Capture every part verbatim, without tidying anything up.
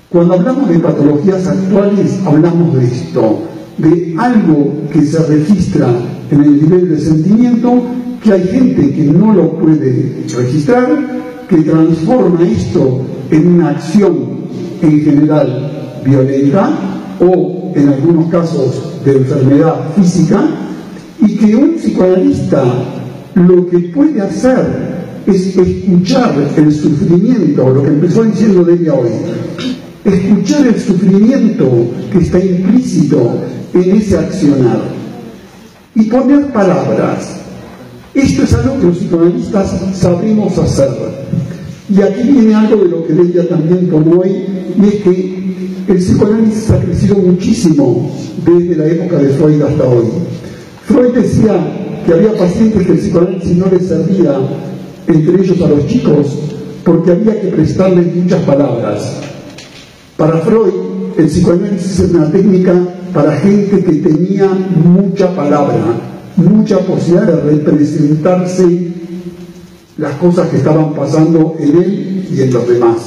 Cuando hablamos de patologías actuales, hablamos de esto, de algo que se registra en el nivel de sentimiento, que hay gente que no lo puede registrar, que transforma esto en una acción en general violenta o en algunos casos de enfermedad física, y que un psicoanalista lo que puede hacer es escuchar el sufrimiento, lo que empezó diciendo Delia hoy, escuchar el sufrimiento que está implícito en ese accionar y poner palabras. Esto es algo que los psicoanalistas sabemos hacer. Y aquí viene algo de lo que Delia también tomó hoy, y es que el psicoanálisis ha crecido muchísimo desde la época de Freud hasta hoy. Freud decía que había pacientes que el psicoanálisis no les servía, entre ellos a los chicos, porque había que prestarles muchas palabras. Para Freud, el psicoanálisis es una técnica para gente que tenía mucha palabra, mucha posibilidad de representarse las cosas que estaban pasando en él y en los demás.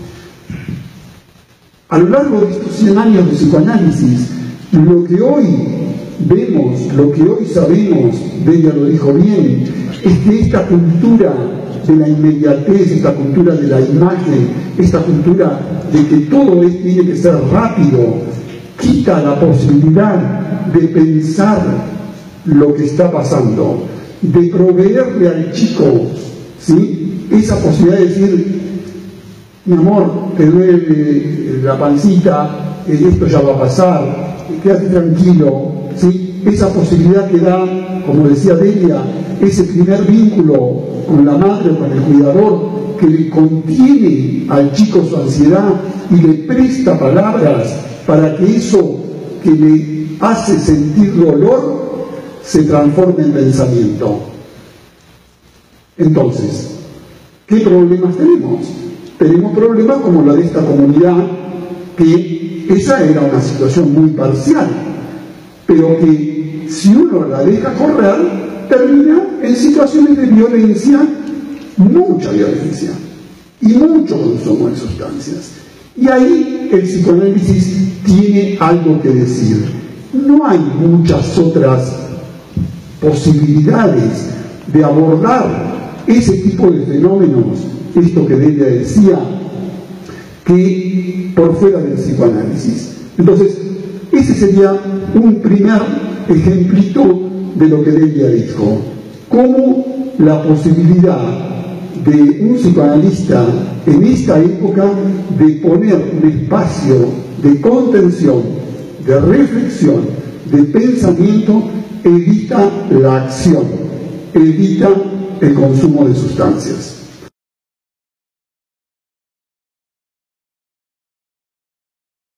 A lo largo de estos cien años de psicoanálisis, lo que hoy vemos, lo que hoy sabemos, Delia lo dijo bien, es que esta cultura de la inmediatez, esta cultura de la imagen, esta cultura de que todo es, tiene que ser rápido, quita la posibilidad de pensar lo que está pasando, de proveerle al chico, ¿sí?, esa posibilidad de decir: mi amor, te duele la pancita, esto ya va a pasar, quédate tranquilo, ¿sí? Esa posibilidad que da, como decía Delia, ese primer vínculo con la madre o con el cuidador, que le contiene al chico su ansiedad y le presta palabras para que eso que le hace sentir dolor se transforme en pensamiento. Entonces, ¿qué problemas tenemos? Tenemos problemas como la de esta comunidad, que esa era una situación muy parcial, pero que si uno la deja correr, termina en situaciones de violencia, mucha violencia y mucho consumo de sustancias. Y ahí el psicoanálisis tiene algo que decir. No hay muchas otras posibilidades de abordar ese tipo de fenómenos, esto que Delia decía, que por fuera del psicoanálisis. Entonces, ese sería un primer ejemplito de lo que Delia dijo. Cómo la posibilidad de un psicoanalista en esta época de poner un espacio de contención, de reflexión, de pensamiento, evita la acción, evita el consumo de sustancias.